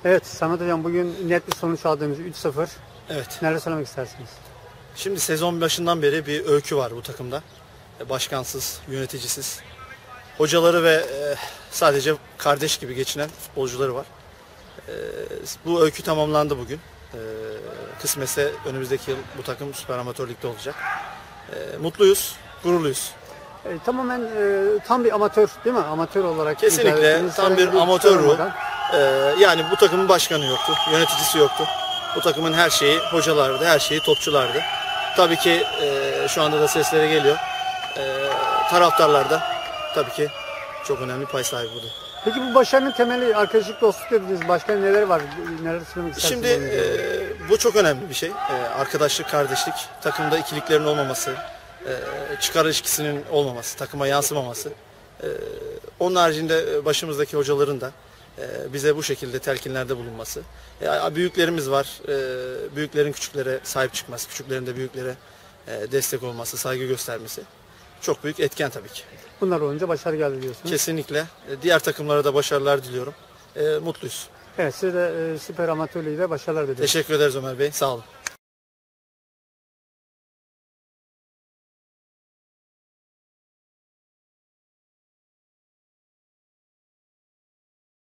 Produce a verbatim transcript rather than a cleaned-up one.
Evet Samet Hocam, bugün net bir sonuç aldığımız üç sıfır. Evet. Neler söylemek istersiniz? Şimdi sezon başından beri bir öykü var bu takımda. Başkansız, yöneticisiz. Hocaları ve e, sadece kardeş gibi geçinen futbolcuları var. E, bu öykü tamamlandı bugün. E, kısmetse önümüzdeki yıl bu takım Süper Amatör Lig'de olacak. E, mutluyuz, gururluyuz. E, tamamen e, tam bir amatör değil mi? Amatör olarak. Kesinlikle tam bir amatör ruh. E, yani bu takımın başkanı yoktu, yöneticisi yoktu. Bu takımın her şeyi hocalardı, her şeyi topçulardı. Tabii ki e, şu anda da seslere geliyor. E, taraftarlar da tabii ki çok önemli pay sahibi burada. Peki bu başarının temeli arkadaşlık, dostluk dediniz. Başka neler var? Neler söylemek istersiniz? Şimdi e, bu çok önemli bir şey. E, arkadaşlık, kardeşlik, takımda ikiliklerin olmaması, e, çıkar ilişkisinin olmaması, takıma yansımaması. E, onun haricinde başımızdaki hocaların da e, bize bu şekilde telkinlerde bulunması. E, büyüklerimiz var. E, büyüklerin küçüklere sahip çıkması, küçüklerin de büyüklere e, destek olması, saygı göstermesi çok büyük etken tabii ki. Bunlar olunca başarı geldi diyorsunuz. Kesinlikle. E, diğer takımlara da başarılar diliyorum. E, mutluyuz. Evet, size de e, Süper Amatör Ligi'de başarılar diliyorum. Teşekkür ederiz Ömer Bey. Sağ olun.